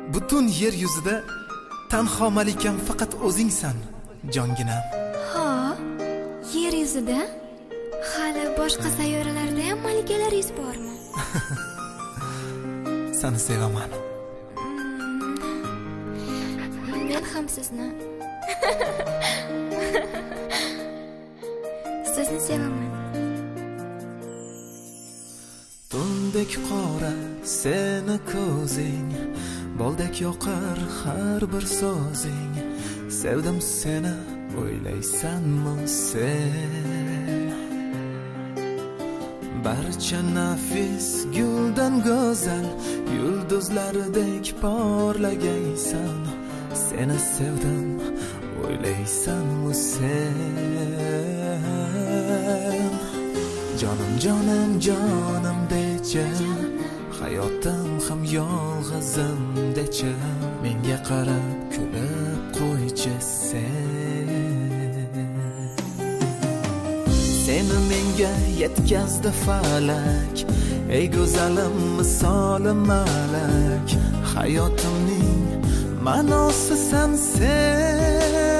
Butun yer yuzida tanho malikam faqat o'zingsan, jonginam. Ha, yer yuzida hali boshqa sayyoralarda ham malikalaringiz bormi? Seni sevaman. Men ham sizni. Sizni sevaman. Tundek qora seni ko'zing, boldek yoqar har bir so'zing. Sevdim seni, o'ylaysanmi sen? Barcha nafis guldan go'zal, yulduzlardek porlagaysan. Seni sevdim, o'ylaysanmi sen? Jonim jonim jonim decha, hayotim ham yolg'izim decha, menga qarab kulib qo'ychi sen. Seni menga yetkazdi falak, ey go'zalim misoli malak. Hayotimning ma'nosi sensen.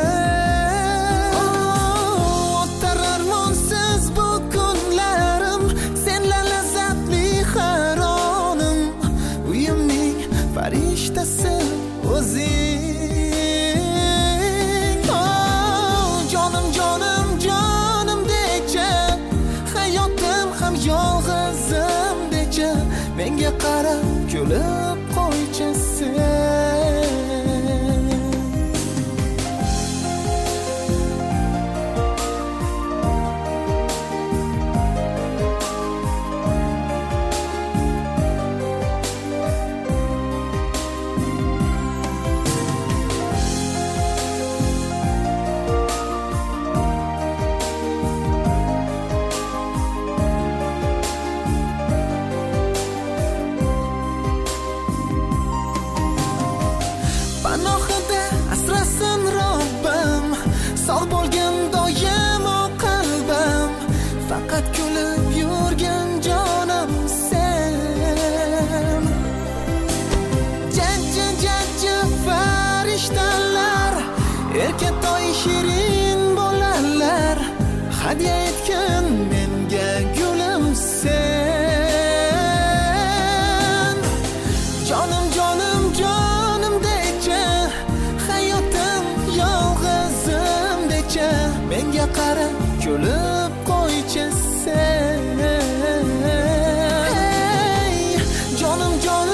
O'tar armonsiz bu kunlarim, senla lazzatli haronim. Uyimning farishtasi o'zing. Jonim jonim jonim decha, hayotim ham yolg'izim decha, menga qarab kulib qo'ychi sen. Panohida asrasin Robbim, sog' bo'lgin doimo qalbim. Faqat kulib yurgin jonim sen. Jajji jajji farishtalar, erkatoy shirin bolalar, hadya etgin menga gulim sen. Jonim jonim jonim decha, hayotim yolg'izim decha, menga qarab kulib qo'ychi sen. Hey, jonim jonim